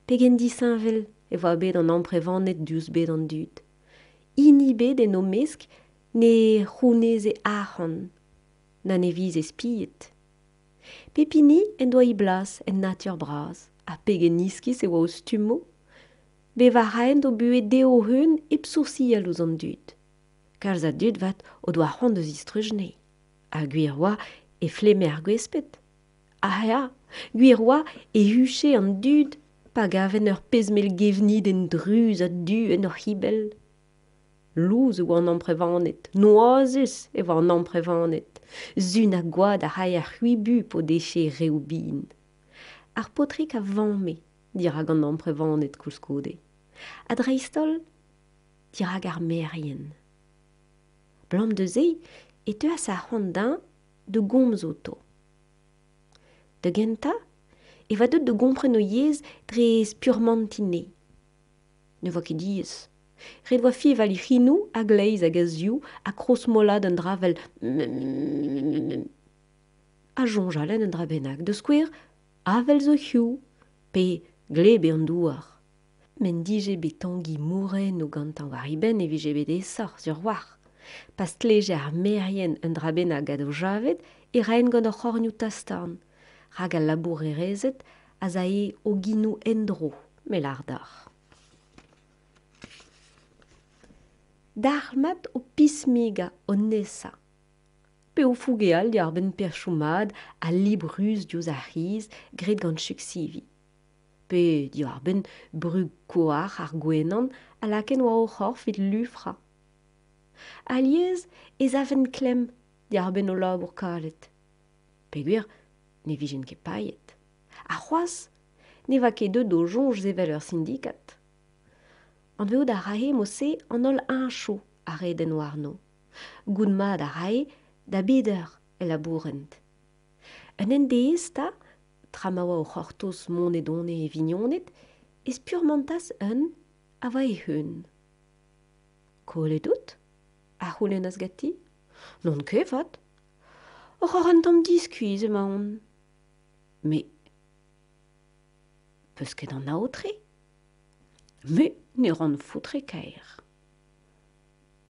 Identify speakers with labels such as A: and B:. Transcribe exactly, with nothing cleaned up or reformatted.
A: Pegen di Saint-Vel, e va bet an amprevannet dus bet an dud. Ini bet en o mesk, ne c'hounez e arc'han, na ne viz e spiet. Pepini en doa i blas en natur braz, a pegen iskis e oa o stumo, be va raen do buet deo heun e psoursi a louz an dud. Kalz a dud vat o doa c'hant deus istrujne. A gwir oa e flemer gwespet. Ah ya, gwir oa e huche an dud pa gaven ur pezmel gevnid en druz a du en ur hibel. Louz oa an amprevannet, noazus e oa an amprevannet, zun a gwad a rai ar c'huibu po deche reoubin. Ar potrik a vanme, dirag an amprevannet koulskode. A dreistol, dirag ar merien. Blam deus e, e teuas a c'hant de gomz oto. De genta, e va deut de gompren o yez dre spurmantine. Ne vo ket diez. Red oa fi val i c'hinou a gleiz hag a zioù a krosmolad an dra vel a jonjalen an dra bennak. Deus skouer, avel zo c'hioù, pe glebe an douar. Men dije bet tangi mouren o gantañ war iben e vije bet esor sur war. Past leje ar merien an dra bennak gado javet e raen gant ur c'hornioù tastarn. Rag a labour e rezet a za e o ginou endro, mel ar dar. Darmat o pismiga o nesa. Pe o fouge al di ar ben perchoumad a libruz diouz a riz gret gant chuksivi. Pe di ar ben brug koar ar gwenan a laken oa o c'horf vid lufra. Aliez ez aven klem di ar ben o labour kalet. Pe gwir, ne vijen ket paiet. A c'hoaz, ne va ket deud o jonj zevel ur syndikat. An veo da rae mose an ol incho a red en warno. Goud ma da rae da beder e labourent. Un en deesta, tra ma oa o c'hortoz mon edone e vignonet, ez purmantas un a va e heun. Kolet out? A c'houlen az gati? Non ket vat. O c'hor an tamm diskuiz ema on. Me, peus ket an aotre? Me, ne ran foutre kaer.